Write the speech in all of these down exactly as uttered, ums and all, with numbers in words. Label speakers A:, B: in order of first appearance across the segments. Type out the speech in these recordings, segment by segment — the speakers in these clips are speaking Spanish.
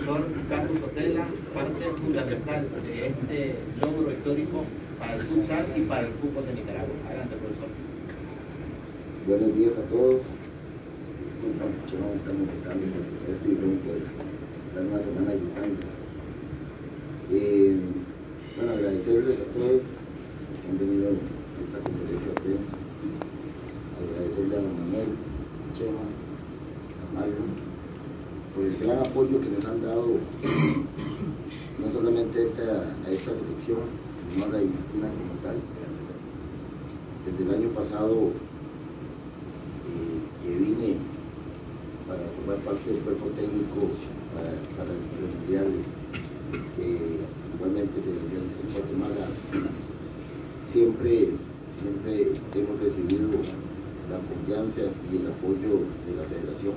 A: profesor Carlos Sotela, parte fundamental de este logro histórico para el futsal y para el fútbol de Nicaragua. Adelante, profesor.
B: Buenos días a todos. Disculpen, yo no estamos buscando porque estoy pronto de estar una semana gritando. Eh, bueno, agradecerles a todos los que han venido a esta conferencia de prensa. Agradecerle a don Manuel, a Chema, a Mario, por el gran apoyo que nos han dado, no solamente a esta, a esta selección, sino a la disciplina como tal. Desde el año pasado eh, que vine para formar parte del cuerpo técnico para, para el mundial que igualmente se realiza en Guatemala, siempre, siempre hemos recibido la confianza y el apoyo de la federación.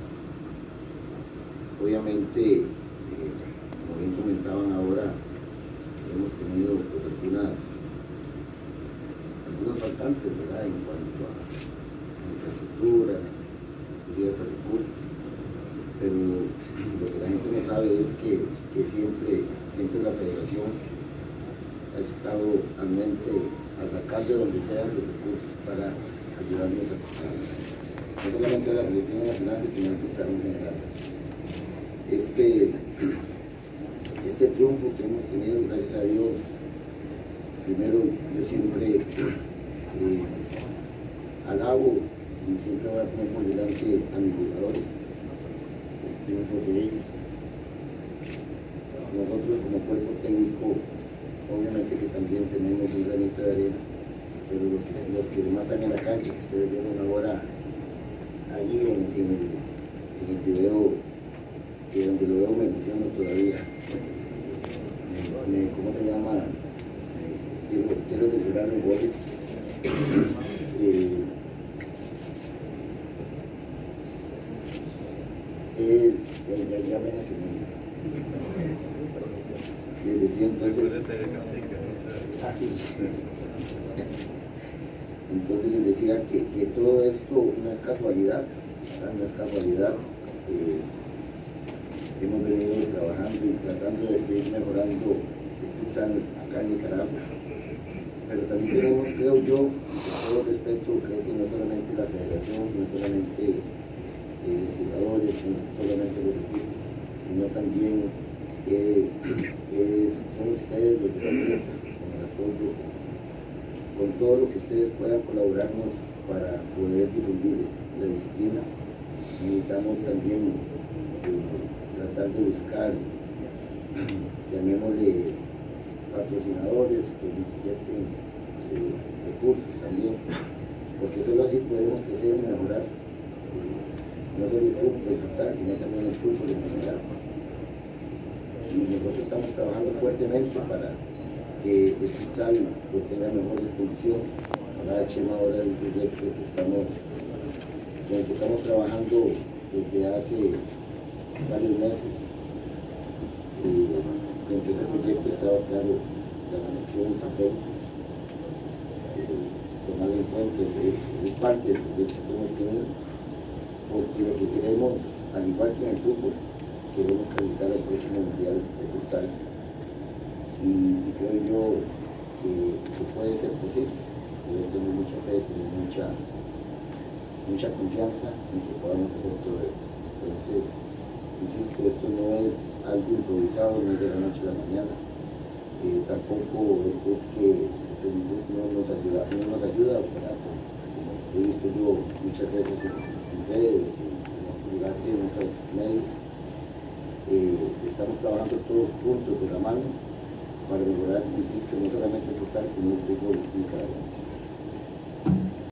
B: Obviamente, eh, como bien comentaban ahora, hemos tenido pues, algunas, algunos faltantes, ¿verdad?, en cuanto a infraestructura, inclusive hasta recursos, pero lo que la gente no sabe es que, que siempre, siempre la federación ha estado anuente a sacar de donde sea los recursos para ayudarnos a, a no solamente a las selecciones nacionales, sino a futsal en general. Este, este triunfo que hemos tenido, gracias a Dios, primero yo siempre eh, alabo y siempre voy a poner por delante a mis jugadores, el triunfo de ellos. Nosotros como cuerpo técnico, obviamente que también tenemos un granito de arena, pero los que, los que matan en la cancha, que ustedes vieron ahora allí en, en, el, en el video, que donde lo veo me emociono todavía. Me, me, ¿Cómo se llama? Me, quiero, quiero celebrar los goles. eh, es, ya, ya me emocioné. Les decía entonces. Ah, sí. Entonces les decía que, que todo esto no es casualidad, ¿verdad? No es casualidad. Eh, hemos venido trabajando y tratando de ir mejorando el futsal acá en Nicaragua, pero también tenemos, creo yo, con todo respeto, creo que no solamente la federación, no solamente eh, los jugadores, no solamente los equipos, sino también eh, eh, son ustedes los de la prensa, con el apoyo, con todo lo que ustedes puedan colaborarnos para poder difundir la disciplina. Necesitamos también eh, tratar de buscar, llamémosle, patrocinadores que nos inyecten eh, recursos también, porque solo así podemos crecer y mejorar eh, no solo el fútbol, el futsal, sino también el fútbol en general. Y nosotros estamos trabajando fuertemente para que el futsal pues, tenga mejores condiciones. Hablaba Chema ahora del proyecto que estamos, con el que estamos trabajando desde hace varios meses. Eh, dentro de ese proyecto estaba claro la selección sub veinte, eh, tomarlo en cuenta, es, es parte del proyecto que hemos tenido, porque lo que queremos, al igual que en el fútbol, queremos calificar al próximo mundial de futsal, y, y creo yo que, que puede ser posible. Yo tengo mucha fe, tengo mucha, mucha confianza en que podamos hacer todo esto. Entonces, insisto, esto no es algo improvisado, no es de la noche a la mañana. Eh, tampoco es que Facebook no nos ayuda, no nos ayuda, ¿verdad? Como he visto yo muchas veces en, en redes, en, en otros lugares, en otros medios. Eh, estamos trabajando todos juntos de la mano para mejorar, insisto, no solamente el futsal, sino el fútbol nicaragüense.